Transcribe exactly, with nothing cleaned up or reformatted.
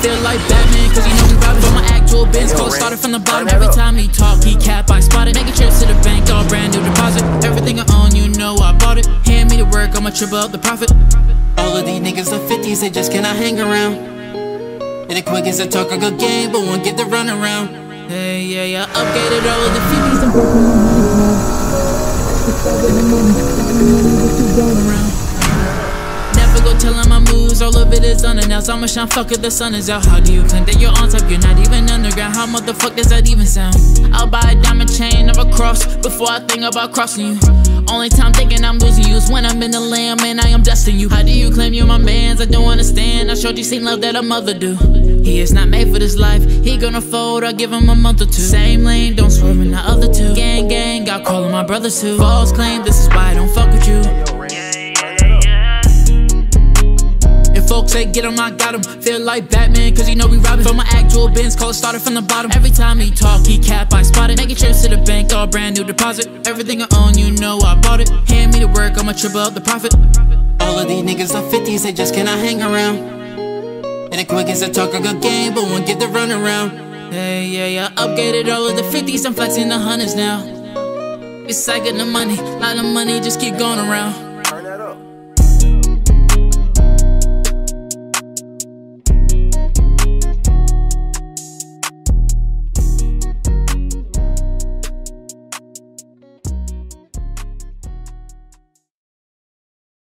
Feel like Batman, cause you know we robbing. But my actual Benz call started from the bottom. Every time he talk, he cap, I spot it. Making trips to the bank, all brand new deposit. Everything I own, you know I bought it. Hand me to work, I'ma triple up the profit. All of these niggas are fifties, they just cannot hang around. And the quick as a talk a good game, but won't get the run around. Hey, yeah, yeah, upgraded all of the fifties and never go telling my moves, all of it is unannounced. I'ma shine, fuck if the sun is out. How do you claim that you're on top, you're not even underground? How motherfuck does that even sound? I'll buy a diamond chain of a cross before I think about crossing you. Only time thinking I'm losing you is when I'm in the land, man, I am dusting you. How do you claim you're my mans? I don't understand. I showed you seen love that a mother do. He is not made for this life, he gonna fold, I'll give him a month or two. Same lane, don't swerve in the other two. Gang, gang, got calling my brothers too. False claim, this is why I don't fuck with you. If folks say get him, I got him. Feel like Batman, cause you know we robbing. But my actual Benz call started from the bottom. Every time he talk, he cap, I spot it. Making trips to the bank, all brand new deposit. Everything I own, you know I bought it. Hand me to work, I'ma triple up the profit. All of these niggas are fifties, they just cannot hang around. And the quick as a talk a good game, but won't get the run around. Hey, yeah, yeah, upgraded all of the fifties, I'm flexing the hundreds now. It's like getting the money, lot of money just keep going around.